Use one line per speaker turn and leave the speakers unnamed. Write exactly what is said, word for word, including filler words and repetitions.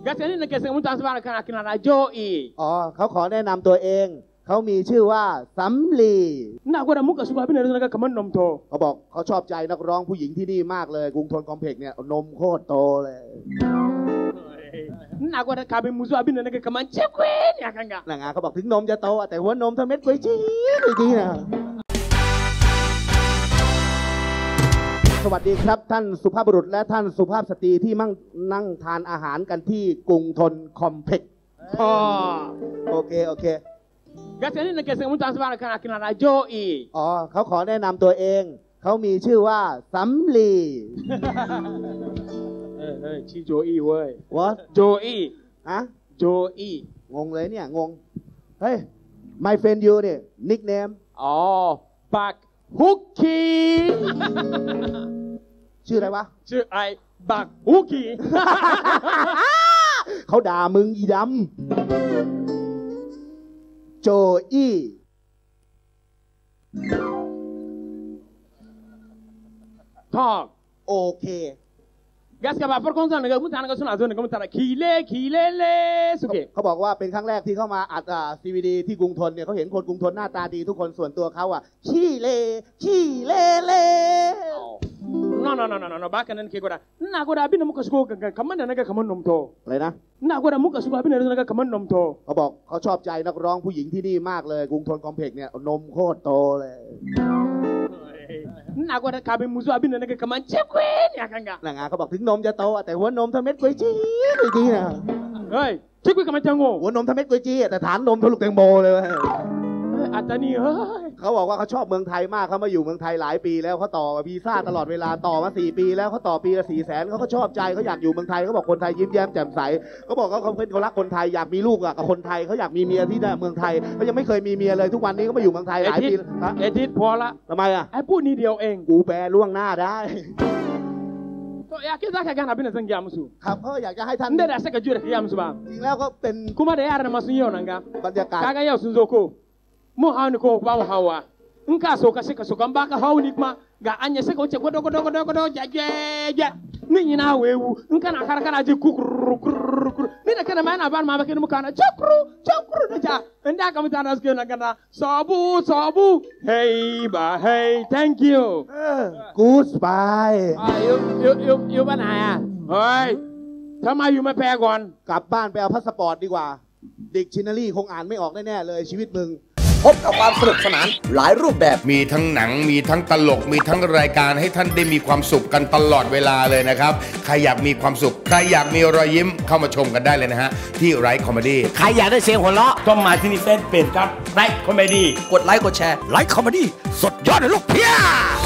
Gasnya ni kasi kamu tahu sebarang kan akhirnya Joey.
อ๋อเขาขอแนะนำตัวเองเขามีชื่อว่าสำลี
Nah, aku ada muka suka bener dengan kaman nom to.
เขาบอกเขาชอบใจนักร้องผู้หญิงที่นี่มากเลยกรุงทนคอมเพล็กซ์เนี่ยนมโคตรโตเลย
Nah, aku ada kabe musuh abis dengan kaman cekwen ya kan enggak?
หลังงานเขาบอกถึงนมจะโตแต่หัวนมเท่าเม็ดก๋วยจี้ก๋วยจี้นะสวัสดีครับท่านสุภาพบุรุษและท่านสุภาพสตรีที่มั่งนั่งทานอาหารกันที่กรุงทนคอมเพล็กซ์
Oh.
โอเคโอเค
Gasnya ni kasi kamu tahu sebarang kan akhirnya Joey.
อ๋อเขาขอแนะนำตัวเองเขามีชื่อว่าสำลี
Eh, eh, si Joey woi.
What
Joey.
ฮะ
Joey.
งงเลยเนี่ยงงเฮ้ย my friend you เนี่ย nickname
Oh, Bak Huki.
ชื่ออะไรวะ
ชื่อไอ้ Bak Huki.
เขาด่ามึงอีดำโจอี้
Talk.
โอเค
Gas ka ba por konsa nga mutan nga suna zo nga mutan kile kile le suke.
เขาบอกว่าเป็นครั้งแรกที่เข้ามาอัดซีวีดีที่กรุงทนเนี่ยเขาเห็นคนกรุงทนหน้าตาดีทุกคนส่วนตัวเขาอ่ะขี้เลขี้เลเล
No no no no no baka nan ke goda. Na goda abin da muka shigo ganga kaman da naga kaman nom to.
อะไรนะ
Na goda muka shigo abin da naga kaman nom to.
เขาบอกเขาชอบใจนักร้องผู้หญิงที่นี่มากเลยกรุงทนคอมเพล็กซ์เนี่ยนมโคตรโตเลย
Na goda kabe musu abin da naga kaman cekwen ya kan enggak?
หลังงานเขาบอกถึงนมจะโตแต่หัวนมเท่าเม็ดก๋วยจี้ก๋วยจี้นะ
Hei, cekwen kaman jango.
หัวนมเท่าเม็ดก๋วยจี้แต่ฐานนมเท่าลูกแตงโมเลย
Atani hei.
เขาบอกว่าเขาชอบเมืองไทยมากเขามาอยู่เมืองไทยหลายปีแล้วเขาต่อวีซ่าตลอดเวลาต่อมาสี่ปีแล้วเขาต่อปีละสี่แสนเขาก็ชอบใจเขาอยากอยู่เมืองไทยเขาบอกคนไทยยิ้มแย้มแจ่มใสเขาบอกเขาเขาเป็นเขารักคนไทยอยากมีลูกอะกับคนไทยเขาอยากมีเมียที่เมืองไทยเขายังไม่เคยมีเมียเลยทุกวันนี้เขามาอยู่เมืองไทยหลายปีฮะ
เอทิดพอละ
ทำไมอะ
ไอ้พูดนี่เดียวเอง
กูแปลล่วงหน้าได้
ก็อยากคิดซะแค่กันabin da zan gaya musu
ครับเขาอยากจะให้ท่าน
inda da saka jure gaya musu ba
จริงแล้วก็เป็น
kuma da yaran masu yau nan ga
บรรยากาศ
kaga yau sun zo ko mu hawa ni ko ba mu hawa in ka so ka sai ka so kan baka hawa ni kuma ga anya sai ka wuce godo godo godo godo jaje ja nin ina wewu in kana kar kana ji kukuru kukuru ni da kana ma yana ban ma bakin muka na chakru chakru da ja inda ka mutana suke nan kana sabu sabu hey ba hey thank you
กูสบาย
อ่าอยู่อยู่อยู่อยู่บ้านไหนอ่ะเฮ้ยทำไมอยู่ไม่แปลก่อน
กลับบ้านไปเอาพาสปอร์ตดีกว่าดิกชันนารีคงอ่านไม่ออกแน่ๆเลยชีวิตมึง
พบกับความสนุกสนานหลายรูปแบบ
มีทั้งหนังมีทั้งตลกมีทั้งรายการให้ท่านได้มีความสุขกันตลอดเวลาเลยนะครับใครอยากมีความสุขใครอยากมีรอยยิ้มเข้ามาชมกันได้เลยนะฮะที่ไรคอมเมดี้
ใครอยากได้เสียงหัวเราะ
ต้องมาที่นี่เฟซเพจครับไรคอมเมดี้
กดไลค์กดแชร์ไลค์คอมเมดี้สดยอดเลยลูกเพีย